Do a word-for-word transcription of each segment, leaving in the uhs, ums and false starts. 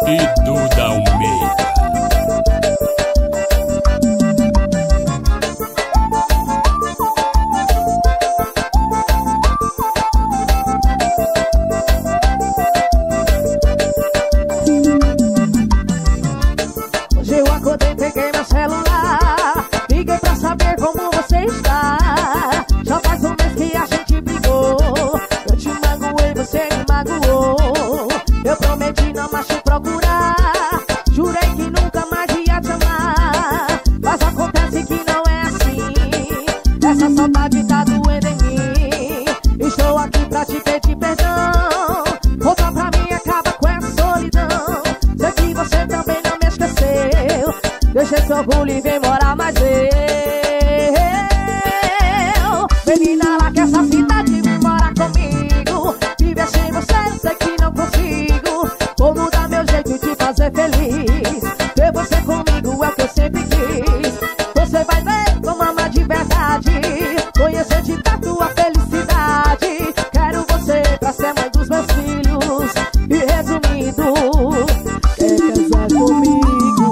e Duda Almeida. Deixa esse orgulho e vem morar mais eu. Menina, lá que essa cidade vem morar comigo. Viver sem você, eu sei que não consigo. Vou mudar meu jeito de fazer feliz. Ter você comigo é o que eu sempre quis. Você vai ver como amar de verdade. Conhecer de perto a felicidade. Quero você pra ser mãe dos meus filhos. E resumindo, quer casar comigo?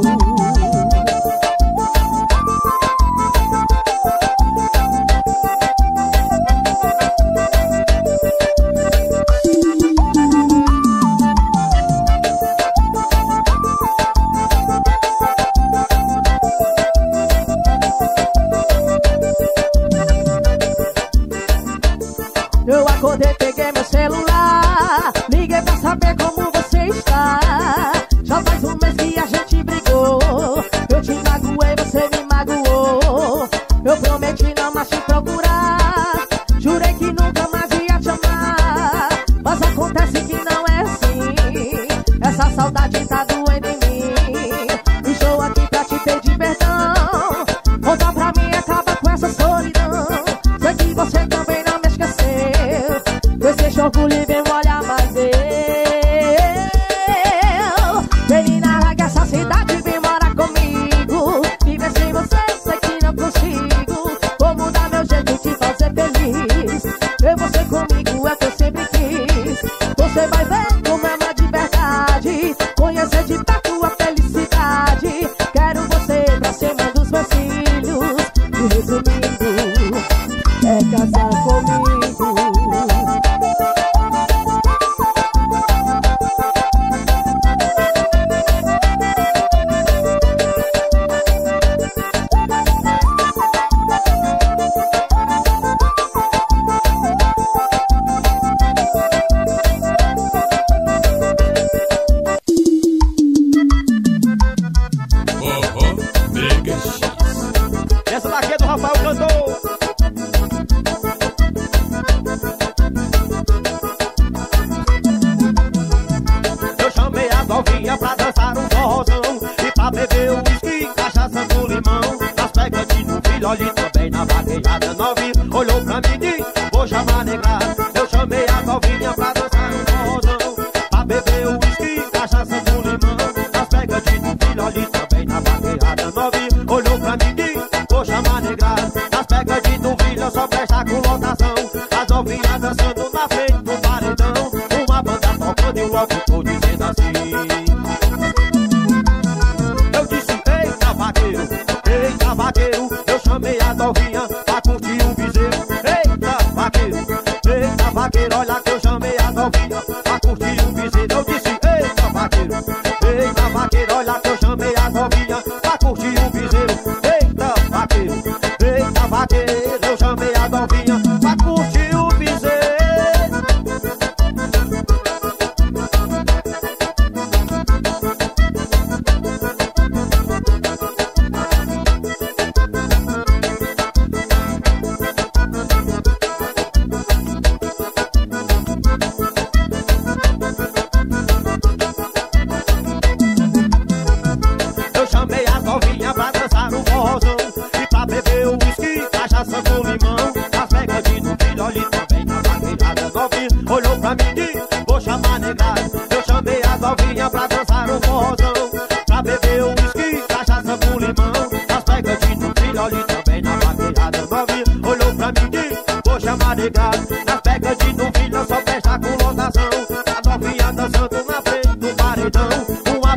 Eu acordei, peguei meu celular, liguei pra saber como você está. Já faz um mês que a gente brigou. Eu te magoei, você me magoou. Eu prometi não mais te procurar. Jurei que nunca mais ia te amar. Mas acontece que não é assim. Essa saudade tá doendo em mim. Estou aqui pra te pedir perdão. Volta pra mim e acaba com essa solidão. Sei que você também não me esqueceu. Deixa orgulho e vem olhar mais eu. Menina, larga essa cidade, vem morar comigo. Viver sem você, sei que não consigo. Vou mudar meu jeito de fazer feliz. Ter você comigo é o que eu sempre quis. Você vai ver como é amar de verdade. Conhecer de perto a felicidade. Quero você pra ser mãe dos meus filhos. E resumindo, é casar comigo. Essa daqui é do Rafael Cantor. Eu chamei as novinhas pra dançar um forrozão e pra beber o uísque, cachaça com limão. Nas pegadinhas do filho, olhe também na vaquejada. Novinha olhou pra mim e disse, vou chamar negra. Eu chamei as novinhas pra dançar um forrozão, pra beber o uísque, cachaça com limão. Nas pegadinhas do filho, olhe também na vaquejada. Novinha olhou pra mim e disse, vou chamar negra. Nas pegadinhas do filho, só presta com lotação. As novinhas dançando na frente do paredão. Uma banda tocando e o logo tô dizendo assim. Eu disse, eita vaqueiro, eita vaqueiro. Eu chamei a novinha pra curtir o piseiro. Eita vaqueiro, eita vaqueiro. Olha que eu chamei a novinha pra curtir o piseiro. Eu disse, eita vaqueiro, eita vaqueiro. Olha que eu chamei a novinha pra curtir o piseiro. Eita vaqueiro, eita vaqueiro. Eu chamei a novinha pra curtir o piseiro. Eu chamei as novinhas pra dançar um forrozão e pra beber o uísque, cachaça com limão. As pegadinhas do filho, olhe também na vaquejada. Novinha olhou pra mim e disse, vou chamar negra. Eu chamei as novinhas pra dançar um forrozão, pra beber o uísque, cachaça com limão. As pegadinhas do filho, olhe também na vaquejada. Novinha olhou pra mim e disse, vou chamar negra. Nas pegadinhas do filho, só presta com lotação. A novinha dançando na frente do paredão. Uma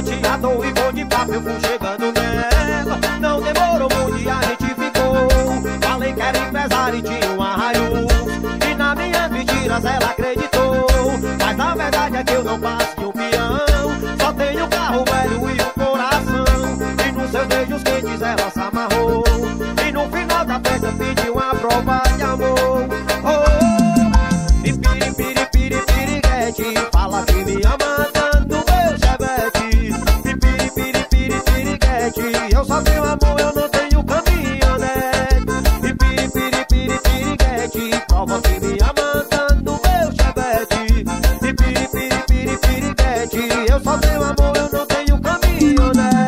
galanteador e bom de papo, eu fui chegando nela. Não demorou muito e a gente ficou. Falei que era empresário e tinha um arraio, e nas minhas mentiras ela acreditou. Mas na verdade é que eu não passo de um peão, só tenho um carro velho e um coração. E nos seus beijos quentes ela se amarrou, e no final da festa pediu uma prova de amor. Oh, e piri, piri, piri, piriguete, fala que me ama dando meu chevette. E piri, piri, piri, piriguete, eu só tenho amor, eu não tenho caminhonete. E piri, piri, piri, piriguete, prova que me ama dando meu chevette. E piri, piri, piri, piriguete, eu só tenho amor, eu não tenho caminhonete.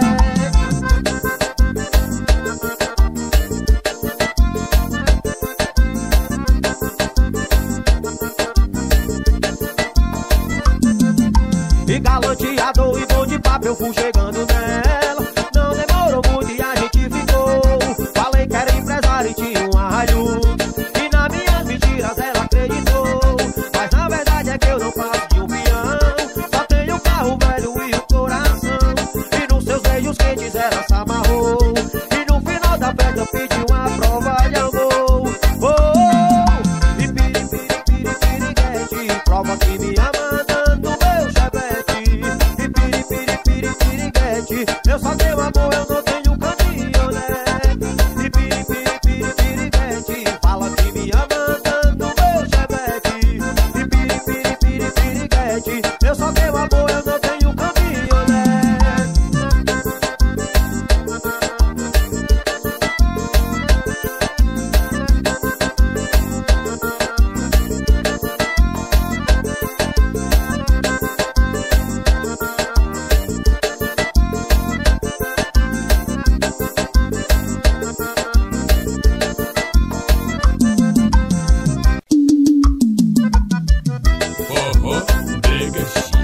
E galanteador e bom de papo, eu fui chegando nela. Não demorou muito e a gente ficou. Falei que era empresário e tinha um arraio, e nas minhas mentiras ela acreditou. Mas na verdade é que eu não passo de um peão, só tenho um carro velho e um coração. E nos seus beijos quentes ela se amarrou, e no final da festa pediu uma prova de amor. Oh, oh, e piri, piri, piri, piriguete, prova que me ama dando meu chevette. E piri, piri, piri, piriguete, eu só tenho amor, eu não tenho caminhonete. E piri, piri, piri, piriguete, fala que me ama dando meu chevette. E piri, piri, piri, piriguete, eu só tenho amor, eu não tenho caminhonete. Forró Brega X.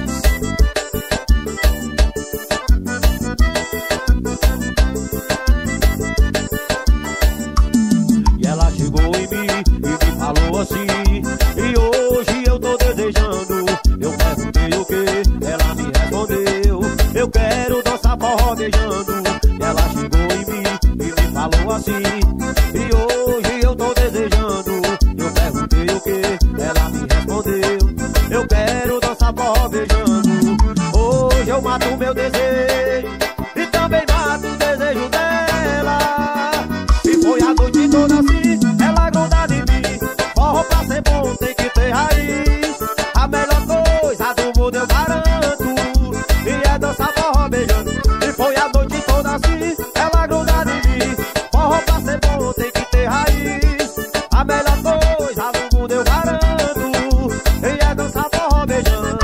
E ela chegou em mim e me falou assim, e hoje eu tô desejando. Eu perguntei o que, ela me respondeu, eu quero dançar forró beijando. E ela chegou em mim e me falou assim, e hoje eu tô desejando. Eu perguntei o que, ela me respondeu, eu quero dançar forró beijando. Hoje eu mato meu desejo e também mato o desejo dela. E foi a noite toda assim, ela grudada em mim. Forró pra ser bom tem que ter raiz, a melhor coisa do mundo eu garanto, e é dançar forró beijando. E foi a noite toda assim, ela grudada em mim. Forró pra ser bom tem que ter raiz, a melhor coisa do mundo eu garanto, e é dançar forró beijando.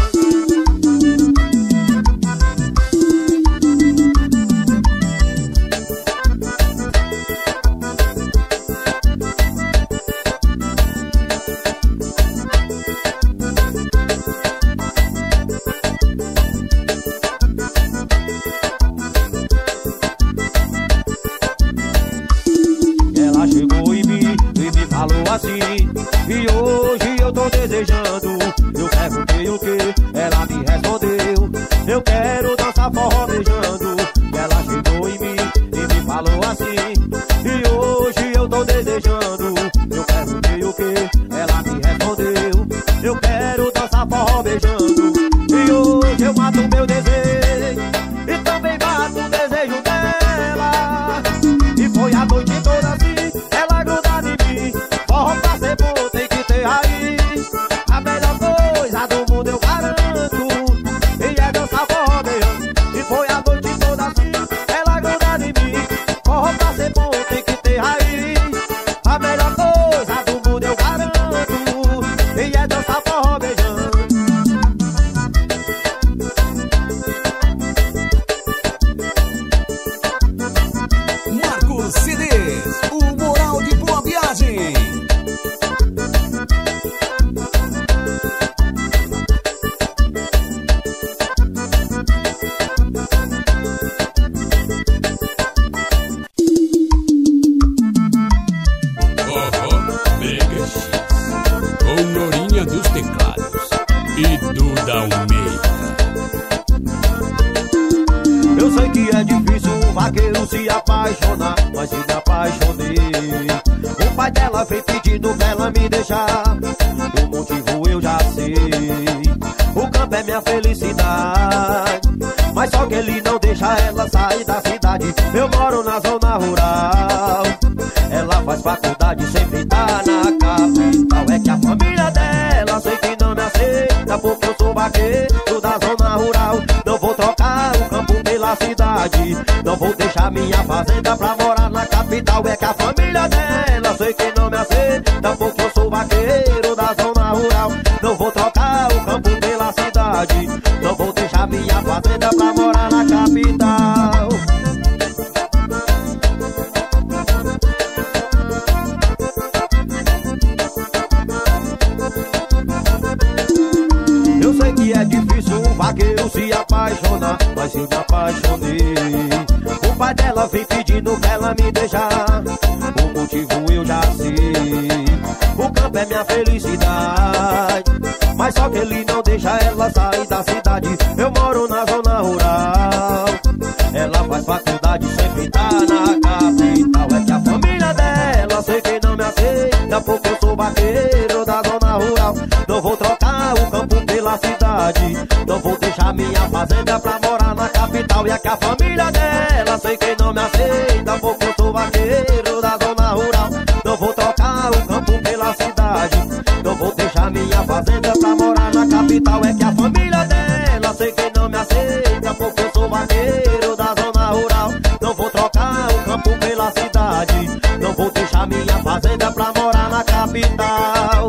Ela chegou em mim e me falou assim, e hoje eu tô desejando. Eu perguntei o que, ela me respondeu, eu quero dançar forró beijando. Ela chegou em mim e me falou assim, e hoje eu tô desejando. Eu perguntei o que, ela me respondeu, eu quero dançar forró beijando. E hoje eu mato meu desejo e também mato o desejo dela. E foi a noite toda assim, ela grudada em mim. Forró pra ser bom tem que ter raiz, a melhor coisa do mundo eu garanto, e é dançar forró beijando. E foi a noite toda assim, ela grudada em mim. Forró pra ser bom tem que ter raiz, a melhor coisa do mundo eu garanto, e é dançar forró beijando. Marcos C Ds, o moral de boa viagem. Forró Brega X. Com Norinha dos teclados e Duda Almeida. que é difícil um vaqueiro se apaixonar, mas eu me apaixonei. O pai dela veio pedindo pra ela me deixar, o motivo eu já sei. O campo é minha felicidade, mas só que ele não deixa ela sair da cidade. Eu moro na zona rural, ela faz faculdade, sempre tá na capital. É que a família dela sei que não me aceita, porque eu sou vaqueiro da zona rural. Não vou trocar o campo pela cidade, não vou deixar minha fazenda pra morar na capital. É que a família dela sei que não me aceita, porque eu sou vaqueiro da zona rural. Não vou trocar o campo pela cidade, não vou deixar minha fazenda pra morar na capital. Eu sei que é difícil um vaqueiro se apaixonar, mas eu me apaixonei. O pai dela vem pedindo pra ela me deixar, o motivo eu já sei. O campo é minha felicidade, mas só que ele não deixa ela sair da cidade. Eu moro na zona rural, ela faz faculdade, sempre tá na capital. É que a família dela sei que não me aceita, porque eu sou vaqueiro da zona rural. Não vou trocar o campo pela cidade, não vou deixar minha fazenda pra morar na capital. E é que a família dela sei que não me aceita, porque eu sou vaqueiro da zona rural. Não vou trocar o campo pela cidade, não vou deixar minha fazenda pra morar na capital. É que a família dela sei que não me aceita, porque eu sou vaqueiro da zona rural. Não vou trocar o campo pela cidade, não vou deixar minha fazenda pra morar na capital.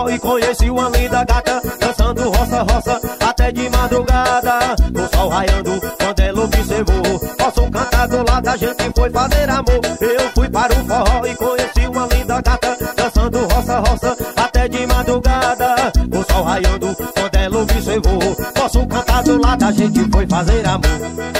forró e conheci uma linda gata, dançando roça, roça, até de madrugada. O sol raiando, quando ela observou, posso cantar do lado, a gente foi fazer amor. Eu fui para o forró e conheci uma linda gata, dançando roça, roça, até de madrugada. O sol raiando, quando ela observou, posso cantar do lado, a gente foi fazer amor.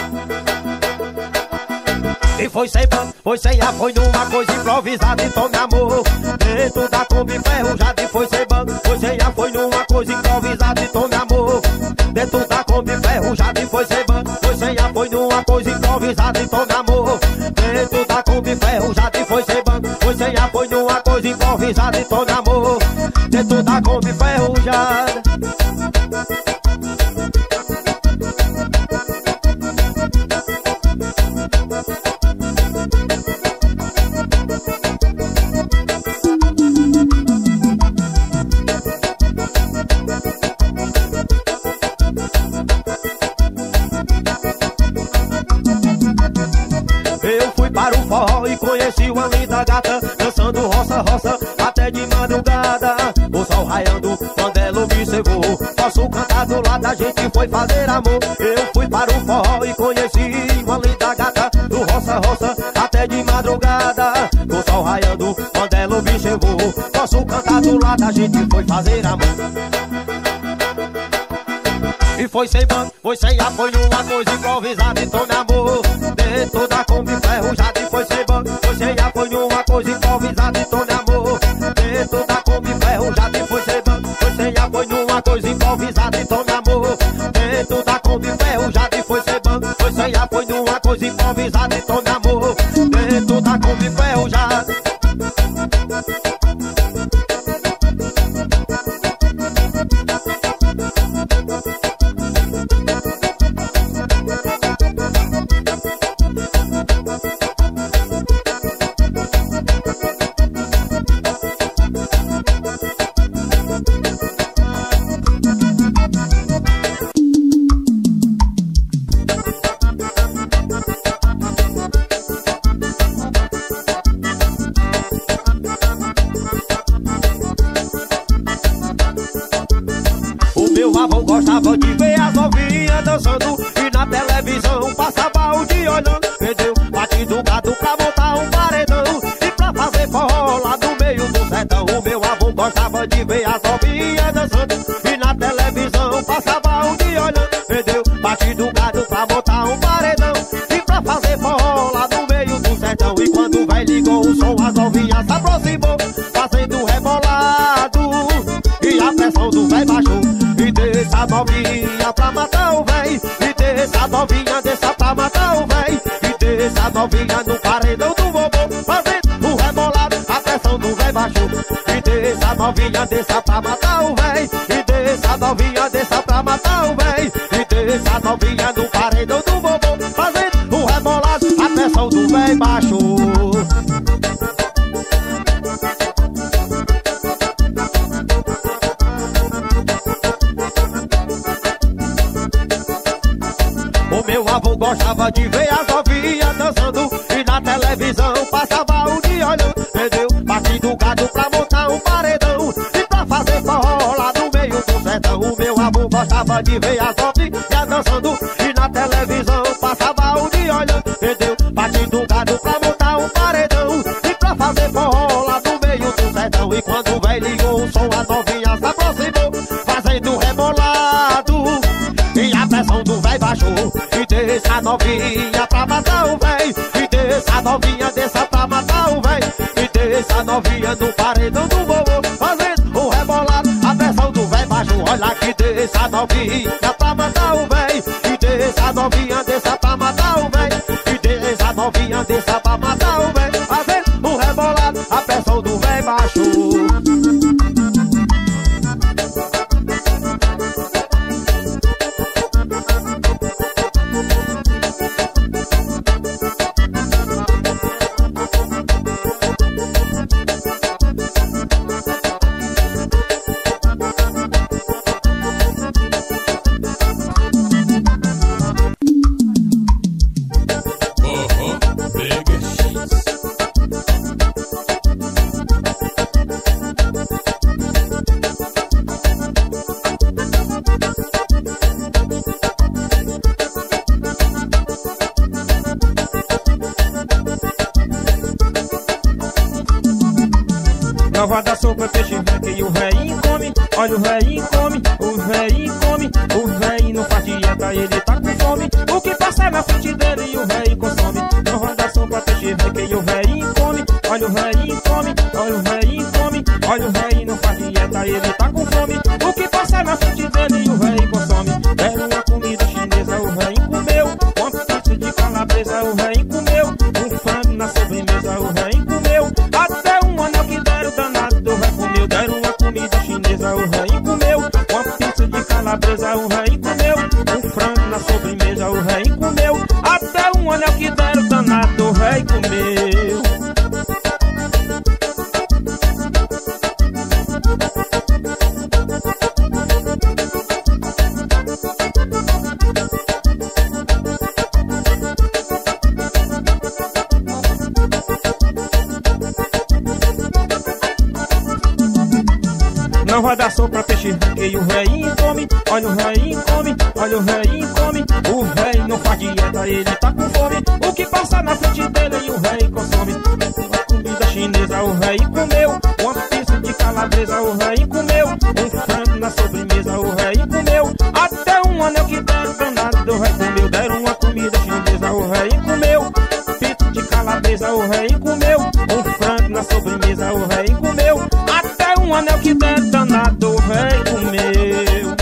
E foi sem banco, foi sem ar, foi numa coisa improvisada, então me amor. Dentro da Kombi ferrujada e foi sem banco, foi sem ar, foi numa coisa improvisada, então me amor. Dentro da Kombi ferrujada e foi sem banco, foi sem ar, foi numa coisa improvisada, então me amor. Dentro da Kombi ferrujada e foi sem banco, foi sem ar, foi numa coisa improvisada, então me amor. Dentro da Kombi ferrujada. Para o forró e conheci uma linda gata, dançando roça, roça, até de madrugada. O sol raiando, quando ela observou, posso cantar do lado, a gente foi fazer amor. Eu fui para o forró e conheci uma linda gata, do roça, roça, até de madrugada. O sol raiando, quando ela observou, posso cantar do lado, a gente foi fazer amor. E foi sem banco, foi sem ar, foi uma coisa improvisada, então me amor. Dentro da Kombi ferrujada e foi sem banco, foi sem ar, foi uma coisa improvisada, então me amor. Dentro da Kombi ferrujada e foi sem banco, foi sem ar, foi numa coisa improvisada, então me amor. Dentro da Kombi ferrujada e foi sem banco, foi sem ar, foi numa coisa improvisada, então me amor. Dentro da Kombi ferrujada. Gostava de ver as novinhas dançando e na televisão passava o dia olhando. Perdeu, batido o gado pra montar um paredão e pra fazer forró lá no meio do sertão. O meu avô gostava de ver as novinhas dançando e na televisão passava o dia olhando. Perdeu, batido o gado pra montar um paredão e pra fazer forró lá no meio do sertão. E quando o véi ligou o som, as novinhas se aproximou, fazendo rebolado e a pressão do véi baixou. Desça novinha pra matar o véi, e desça novinha, desça pra matar o véi, e desça novinha no paredão do vovô, fazendo o rebolado, a pressão do véi baixou. E desça novinha, desça pra matar o véi, e desça novinha, desça pra matar o véi, e desça novinha no paredão do vovô, fazendo o rebolado, a pressão do véi baixou. Meu avô gostava de ver as novinhas dançando e na televisão passava o dia olhando. Perdeu, batido o gado pra montar um paredão e pra fazer forró lá no meio do sertão. O meu avô gostava de ver as novinhas dançando e na televisão passava o dia olhando. Perdeu, batido o gado pra montar um paredão e pra fazer forró lá no meio do sertão. E quando o véi ligou o som, as novinhas se aproximou, fazendo rebolado e a pressão do véi baixou. Desça novinha pra matar o véi, e desça novinha, desça pra matar o véi, e desça novinha no paredão do vovô, fazendo o rebolado, a pressão do véi baixo. Olha que desça novinha pra matar o véi, e desça novinha, desça pra matar o véi, e desça novinha, desça pra matar o véi, fazendo o rebolado, a pressão do véi baixo. Não vai dar sopa, peixe velho e o velhinho come. Olha o velhinho come, o velhinho come. O velhinho não faz dieta, ele tá com fome. O que passa na frente dele e o velhinho consome. Não vai dar sopa, peixe velho e o velhinho come. Olha o velhinho come, olha o velhinho come. Olha o velhinho não faz dieta, ele tá com fome. O que passa na frente dele e o velhinho consome. Deram uma comida chinesa, o velhinho comeu. Uma pizza de calabresa, o velhinho comeu. Um frango na sobremesa, o velhinho comeu. Até um anel que deram danado, o velhinho comeu. Deram uma comida chinesa, o velhinho comeu. Uma pizza de calabresa, o velhinho comeu. Um frango na sobremesa, o velhinho comeu. Até um anel que deram danado, o velhinho comeu. Não vai dar sopa, peixe que o velhinho come. Olha o velhinho come, olha o velhinho come. O velho não faz dieta, ele tá com fome. O que passa na frente dele e o velho consome. Uma comida chinesa, o velho comeu. Uma pizza de calabresa, o velho comeu. Um frango na sobremesa, o velho comeu. Até um anel que deram danado, o velho comeu. Deram uma comida chinesa, o velho comeu. Pizza de calabresa, o velho comeu. Um frango na sobremesa, o velho comeu. Até um anel que deram danado, o velho comeu.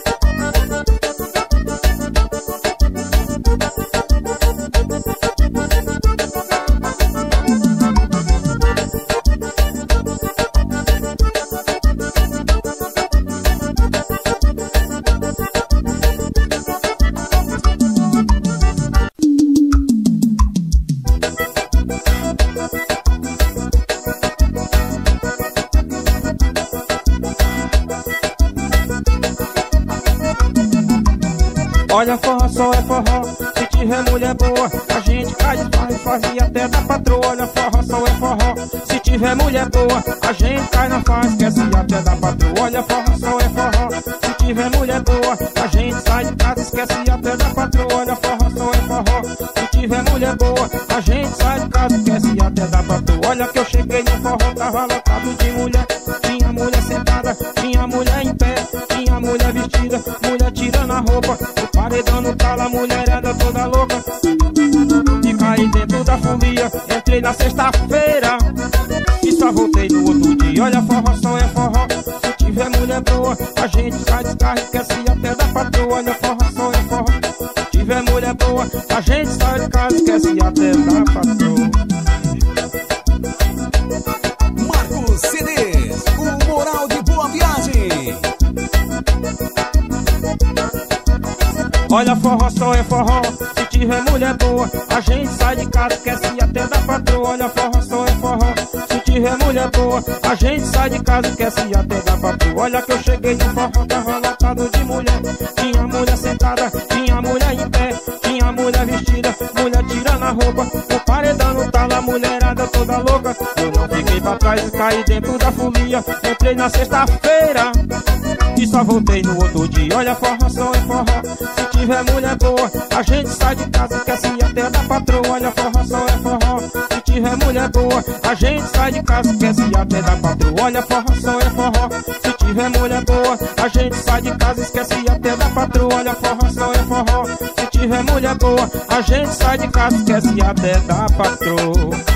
Olha, forró só é forró, se tiver mulher boa, a gente cai de farra e faz e até da patroa. Olha, forró só é forró, se tiver mulher boa, a gente cai na farra, esquece até da patroa. Olha, forró só é forró, se tiver mulher boa, a gente sai de casa, esquece até da patroa. Olha, forró só é forró, se tiver mulher boa, a gente sai de casa, esquece até da patroa. Olha que eu cheguei no forró, tava lotado de mulher. Tinha mulher sentada, tinha mulher em pé, tinha mulher vestida, mulher tirando a roupa. O paredão no talo, a mulherada toda louca. E caí dentro da folia, entrei na sexta-feira e só voltei no outro dia. Olha, forró só é forró, se tiver mulher boa, a gente sai de carro, esquece até da patroa. Olha, forró só é forró, se tiver mulher boa, a gente sai de casa, esquece até da patroa. Marcos C Ds, o moral de boa viagem. Olha, forró só é forró, se tiver mulher boa, a gente sai de casa, esquece até da patroa. Olha, forró só é forró, se tiver mulher boa, a gente sai de casa, esquece até da patroa. Olha que eu cheguei no forró, tava lotado de mulher. Tinha mulher sentada, tinha mulher em pé, tinha mulher vestida, mulher tirando a roupa. O paredão no talo, a mulherada toda louca. Eu não fiquei pra trás e caí dentro da folia, entrei na sexta-feira e só voltei no outro dia. Olha, forró só é forró, se tiver mulher boa, a gente sai de casa, esquece até da patroa. Olha, forró só é forró, se tiver mulher boa, a gente sai de casa, esquece até da patroa. Olha, forró só é forró, se tiver mulher boa, a gente sai de casa, esquece até da patroa. Olha, forró só é forró, se tiver mulher boa, a gente sai de casa, esquece até da patroa.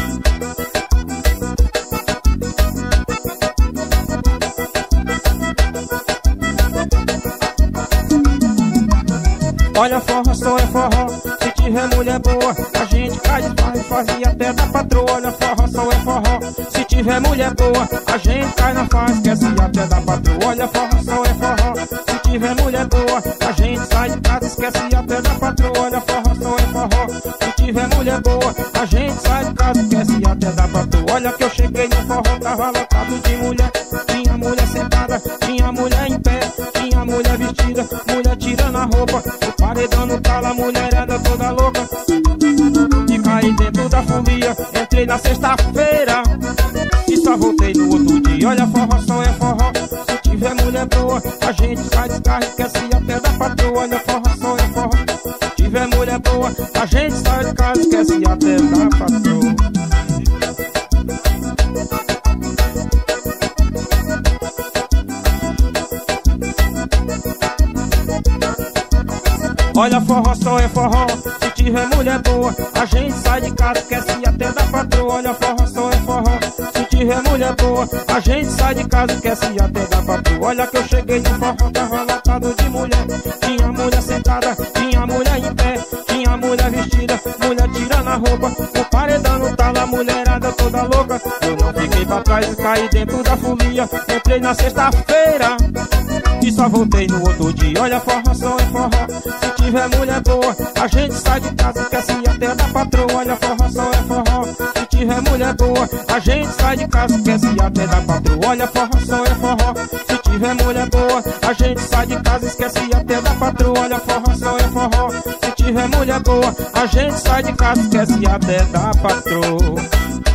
Olha, forró só é forró, se tiver mulher boa, a gente cai de farra e faz e até da patroa. Olha, forró só é forró, se tiver mulher boa, a gente cai na farra, esquece até da patroa. Olha, forró só é forró, se tiver mulher boa, a gente sai de casa, esquece até da patroa. Olha, forró só é forró, se tiver mulher boa, a gente sai de casa, esquece até da patroa. Olha que eu cheguei no forró, tava lotado de mulher. Tinha mulher sentada, tinha mulher em pé, tinha mulher vestida, mulher tirando a roupa. O paredão no talo, a mulherada toda louca. E caí dentro da folia, entrei na sexta-feira e só voltei no outro dia. Olha, forró só é forró, se tiver mulher boa, a gente sai de carro, esquece até da patroa. Olha, forró só é forró, se tiver mulher boa, a gente sai de casa, esquece até da patroa. Olha, forró só é forró se tiver mulher boa. A gente sai de casa, esquece até da patroa. Olha, forró só é forró se tiver mulher boa. A gente sai de casa, esquece até da patroa. Olha que eu cheguei no forró, tava lotado de mulher. Tinha mulher sentada, tinha mulher em pé, tinha mulher vestida, mulher tirando a roupa. O paredão no talo, a mulherada toda louca. Eu não fiquei pra trás e caí dentro da folia. Entrei na sexta-feira e só voltei no outro dia. Olha, forró só é forró se tiver mulher boa. A gente sai de casa, esquece até da patroa. Olha, forró só é forró se tiver mulher boa. A gente sai de casa, esquece até da patroa. Olha, forró só é forró se tiver mulher boa. A gente sai de casa, esquece até da patroa. Olha, forró só é forró se tiver mulher boa. A gente sai de casa, esquece até da patroa.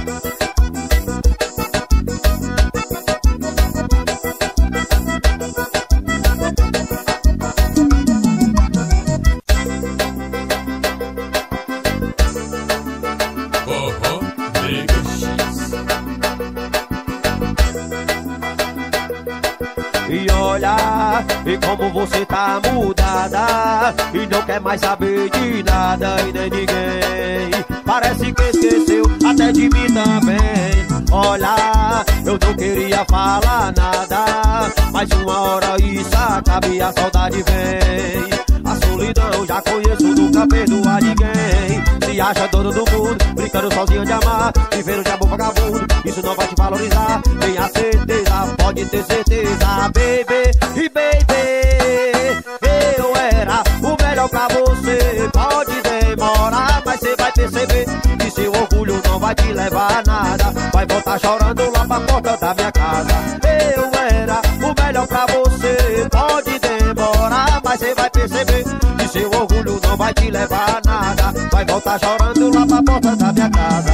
E olha, e como você tá mudada, e não quer mais saber de nada e nem ninguém. Parece que esqueceu até de mim também. Olha, eu não queria falar nada, mas uma hora isso acaba e a saudade vem. A solidão já conheço, nunca perdoa ninguém. Se acha dono do mundo, brincando sozinho de amar, vivendo de amor vagabundo, isso não vai te valorizar. Tenha certeza, pode ter certeza, baby. E baby, eu era o melhor pra você. Pode demorar, mas você vai perceber que seu orgulho não vai te levar a nada. Vai voltar chorando lá pra porta da minha casa. Eu era o melhor pra você. Pode demorar, mas você vai perceber que seu orgulho não vai te levar a nada. Vai voltar chorando lá pra porta da minha casa.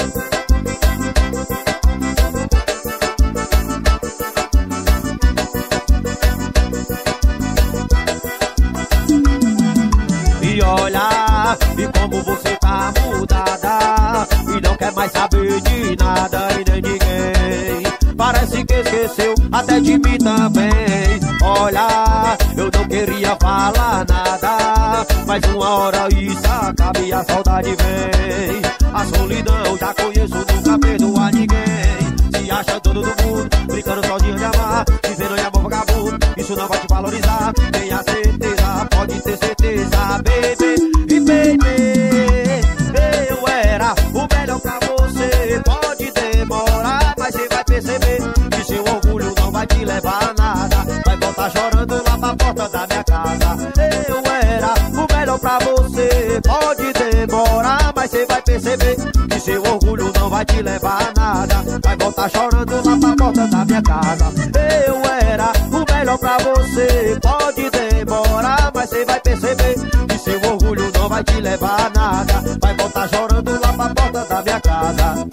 E olha, e como você tá mudada, e não quer mais saber de nada e nem ninguém. Parece que esqueceu até de mim também. Olha, eu não queria falar nada, mas uma hora isso acaba e a saudade vem. A solidão já conheço, nunca perdoa ninguém. Se acha dono do mundo, brincando sozinho de amar, vivendo em amor vagabundo, isso não vai te valorizar. Tenha certeza, pode ter certeza, baby. E baby, eu era o melhor pra você. Pode demorar, mas você vai perceber que seu orgulho não vai te levar a nada. Vai voltar chorando lá pra porta da minha casa. Eu era o melhor pra você. Pode demorar, mas você vai perceber que seu orgulho não vai te levar a nada. Vai voltar chorando lá pra porta da minha casa. Eu era o melhor pra você. Pode demorar, mas você vai perceber que seu orgulho não vai te levar a nada. Vai voltar chorando lá pra porta da minha casa.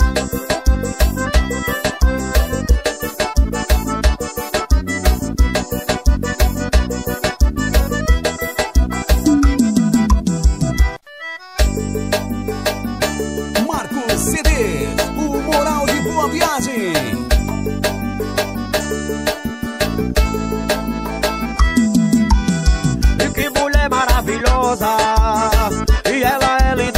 Marcos C D, o moral de boa viagem. E que mulher maravilhosa, e ela é linda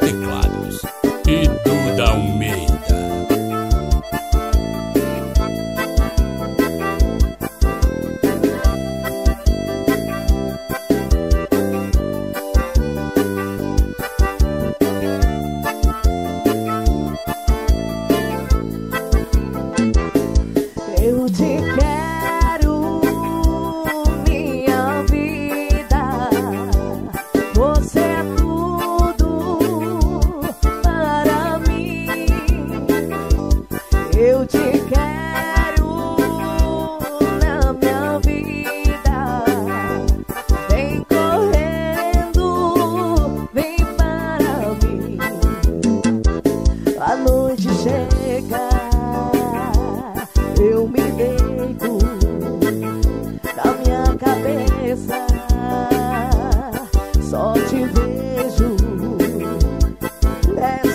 teclados e Duda Almeida. Eu te quero, minha vida. Você é tudo para mim. Eu te quero na minha vida. Vem correndo, vem para mim. A noite chega, eu me deito na minha cabeça, só te vejo. É